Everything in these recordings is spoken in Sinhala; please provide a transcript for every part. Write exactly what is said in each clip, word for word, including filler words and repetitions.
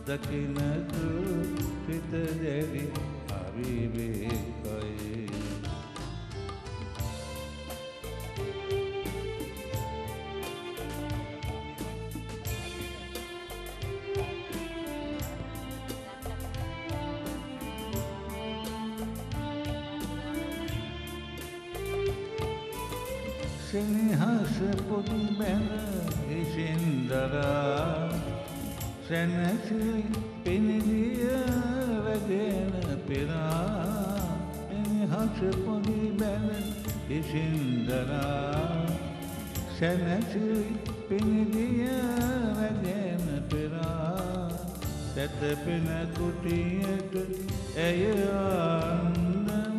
දකින්නතු සිත දැරි අවිවේකයි. සෙනෙහස පොඩි බැන ඉසින්දරා සැනසිලි පෙනිදිය වැගෙන පෙරා. සෙනෙහස පොඩි බැන ඉසින්දරා සැනසිලි පෙනිදිය වැගෙන පෙරා. සැතපෙන කුටියට ඇය ආන්දම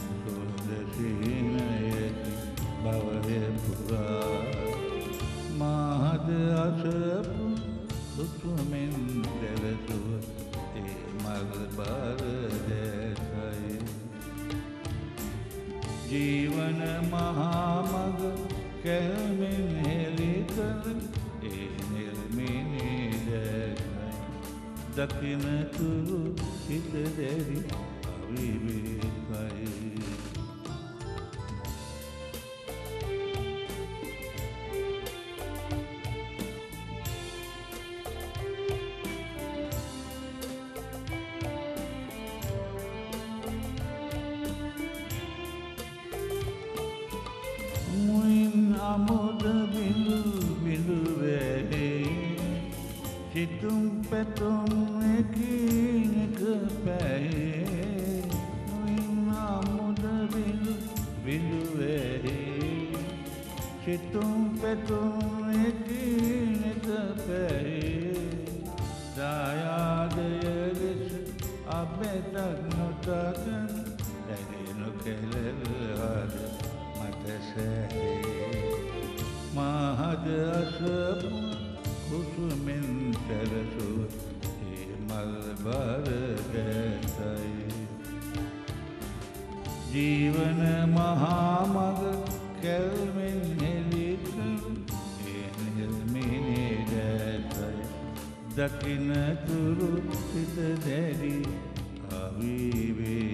සුදසිනයකි බවය පුරා. මාහද අසපු සුතුමෙන් දැලතුව ඒ මල් බර දැසයි. ජීවන මහා මග කැල්මෙන් හෙළි කළ ඒ නිර්මිනී දැසයි. දකින්නතුරු හිත දැරි අවිවේකයි. අමුද බිඳු බිඳු වැහේ සිතුම් පැතුම් එකිනෙක පැහේ. අමුද බිඳු බිඳු වැහේ සිතුම් පැතුම් එකිනෙක පැහේ. දායාදය ලෙස අපැතක් නොතකන දැනෙනු කෙලෙල්හද මට සැහේ. මහද අසපු කුසුමෙන් සැලසුව ඒ මල් බර දැසයි. ජීවන මහා මග කැල්මෙන් හෙළි කළ ඒ නිර්මිනී දැසයි. දකින්නතුරු සිත දැරි අවිවේකයි.